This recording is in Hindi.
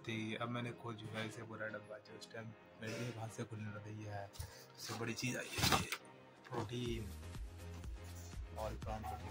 ठीक, अब मैंने खोल चुका है इसे पूरा डब्बा जो उस टाइम मेरे हाथ से खुलने लगी है। सबसे बड़ी चीज़ आई है ये प्रोटीन और